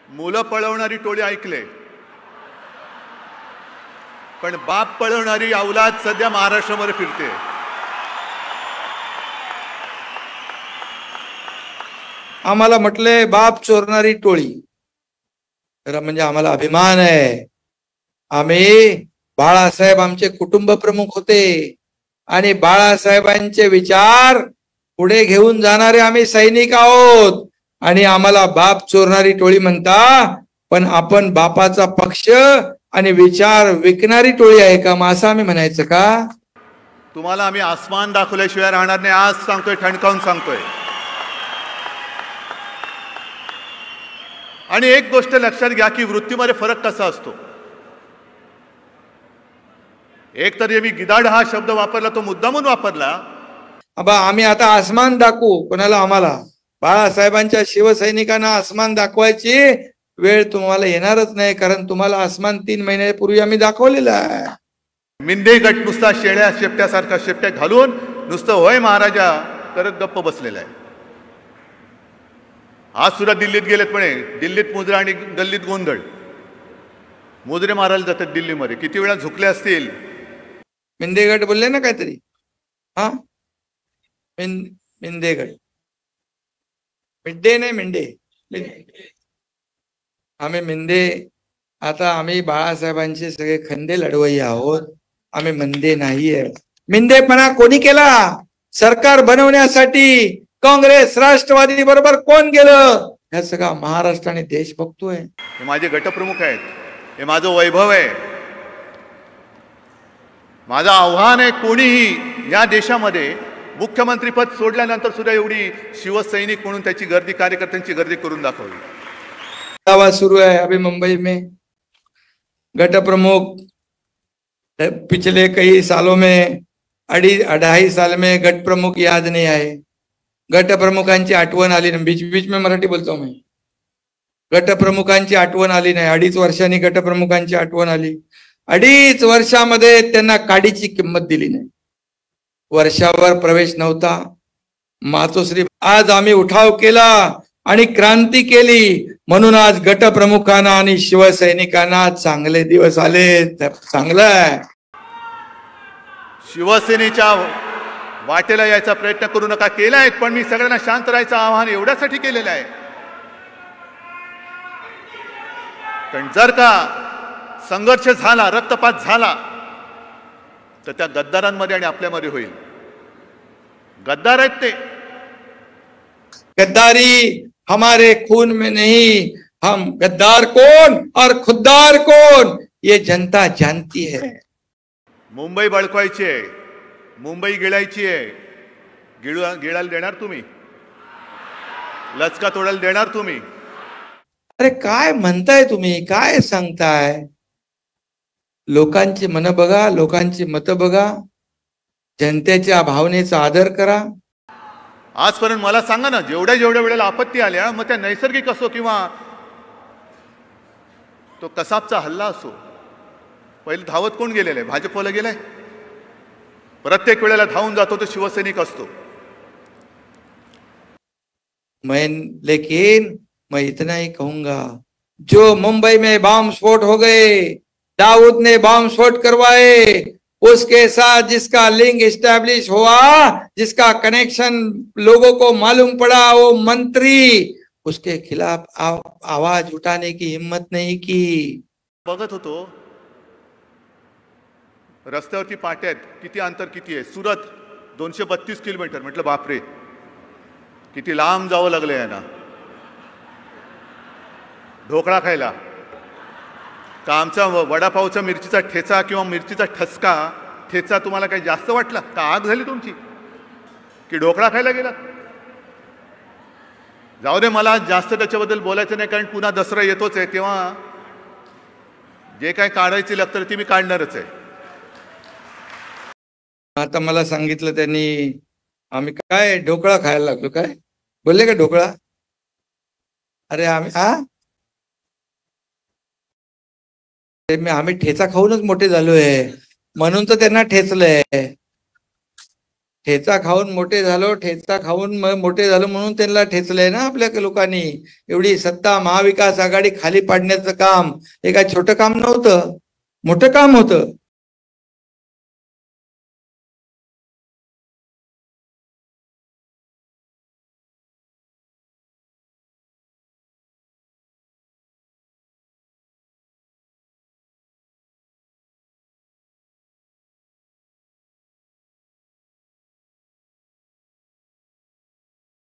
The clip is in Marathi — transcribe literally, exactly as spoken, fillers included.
मुलं पळवणारी टोळी ऐकले, पण बाप पळवणारी अवलाद सध्या महाराष्ट्रामध्ये फिरते. आम्हाला म्हटले बाप चोरणारी टोळी, तर म्हणजे आम्हाला अभिमान आहे. आम्ही बाळासाहेब आमचे कुटुंब प्रमुख होते आणि बाळासाहेबांचे विचार पुढे घेऊन जाणारे आम्ही सैनिक आहोत. आणि आम्हाला बाप चोरणारी टोळी म्हणता, पण आपण बापाचा पक्ष आणि विचार विकणारी टोळी आहे का, मग असं आम्ही म्हणायचं का? तुम्हाला आम्ही आसमान दाखवल्याशिवाय राहणार नाही, आज सांगतोय, ठणकावून सांगतोय. आणि एक गोष्ट लक्षात घ्या की वृत्तीमध्ये फरक कसा असतो. एक तर मी गिदाड हा शब्द वापरला तो मुद्दामून वापरला. अबा आम्ही आता आसमान दाखवू कोणाला? आम्हाला बाळासाहेबांच्या शिवसैनिकांना आसमान दाखवायची वेळ तुम्हाला येणारच नाही, कारण तुम्हाला आसमान तीन महिन्यापूर्वी आम्ही दाखवलेलं आहे. मिंदे गट नुसता शेळ्या शेपट्यासारखा शेपट्या घालून नुसतं होय महाराजा करत गप्प बसलेला आहे. आज सुद्धा दिल्लीत गेलेत, म्हणे दिल्लीत मुजरा आणि गल्लीत गोंधळ. मुजरे मारायला जातात दिल्लीमध्ये, किती वेळा झुकले असतील. मिंदेगड बोलले ना काहीतरी, हा मिं मिंदेगड मिड्डे नाही मिंडे आम्ही मिंदे. आता आम्ही बाळासाहेबांचे सगळे खंदे लढवई आहोत, आम्ही मंदे नाहीये. मिंदेपणा कोणी केला? सरकार बनवण्यासाठी काँग्रेस राष्ट्रवादी बरोबर कोण गेलं? हे सगळा महाराष्ट्र आणि देश बघतोय. हे माझे गटप्रमुख आहेत, हे माझं वैभव आहे, माझं आव्हान आहे. कोणीही या देशामध्ये मुख्यमंत्रीपद सोडल्यानंतर सुद्धा एवढी शिवसैनिक म्हणून त्याची गर्दी, कार्यकर्त्यांची गर्दी करून दाखवली. दावा सुरू है अभी मुंबई में. गट प्रमुख पिछले कई सालों में अड़ी अढ़ाई साल में गट प्रमुख याद नहीं आए. गट प्रमुखांची आठवण आली नाही. बीच बीच में मराठी बोलतो मी. गट प्रमुखांची आठवण आली नाही. अडीच वर्षांनी गट प्रमुखांची आठवण आली. अडीच वर्षामध्ये त्यांना काडीची किंमत दिली नाही. वर्षावर प्रवेश नव्हता. मातोश्री आज आम्ही उठाव केला आणि क्रांती केली, म्हणून आज गट प्रमुखांना आणि शिवसैनिकांना चांगले दिवस आले. चांगलं आहे. शिवसेनेच्या वाटेला यायचा प्रयत्न करू नका केलाय, पण मी सगळ्यांना शांत राहायचं आवाहन एवढ्यासाठी केलेलं आहे. पण जर का संघर्ष झाला, रक्तपात झाला, तर त्या गद्दारांमध्ये आणि आपल्यामध्ये होईल. गद्दार आहेत ते. गद्दारी हमारे खून में नहीं, हम गद्दार कौन और खुददार कौन ये जनता जानती है. मुंबई बळकवायची आहे, मुंबई गिळायची आहे. गिळू गिळायला देणार तुम्ही? लचका तोडायला देणार तुम्ही? अरे काय म्हणताय तुम्ही? काय सांगताय? लोकांची मन बघा, लोकांची मत बघा, जनतेच्या भावनेचा आदर करा. आजपर्यंत मला सांगा ना, जेवढ्या जेवढ्या वेळेला आपत्ती आल्या, मग त्या नैसर्गिक असो किंवा तो कसाबचा हल्ला असो, पहिले धावत कोण गेलेलं आहे? भाजपला गेलाय. प्रत्येक वेळेला धावून जातो तो शिवसैनिक असतो. मैं लेकिन मैं इतना ही कहूंगा, जो मुंबई में बम स्फोट हो गए, दाऊद ने बम स्फोट करवाए, उसके साथ जिसका लिंक एस्टैब्लिश हुआ, जिसका कनेक्शन लोगों को मालूम पड़ा, वो मंत्री उसके खिलाफ आ, आवाज उठाने की हिम्मत नहीं की. बघत होतो रस्त्यावरती पाट्यात, किती अंतर किती आहे? सुरत दोनशे बत्तीस किलोमीटर. म्हटलं बापरे, किती लांब जावं लागलं यांना ढोकळा खायला. का आमचा वडापावचा मिरचीचा ठेचा किंवा मिरचीचा ठसका ठेचा तुम्हाला काही जास्त वाटला? का आग झाली तुमची की ढोकळा खायला गेलात? जाऊ दे, मला जास्त त्याच्याबद्दल बोलायचं नाही, कारण पुन्हा दसरा येतोच आहे, तेव्हा जे काय काढायची लागतं ती मी काढणारच आहे. आता मला सांगितलं त्यांनी, आम्ही काय ढोकळा खायला लागलो. काय बोलले का ढोकळा? अरे आम्ही हा आम्ही ठेचा खाऊनच मोठे झालोय, म्हणून तर त्यांना ठेचलंय. ठेचा खाऊन मोठे झालो, ठेचा खाऊन मग मोठे झालो म्हणून त्यांना ठेचलंय ना आपल्या लोकांनी. एवढी सत्ता महाविकास आघाडी खाली पाडण्याचं काम हे काय छोटं काम नव्हतं, मोठं काम होतं.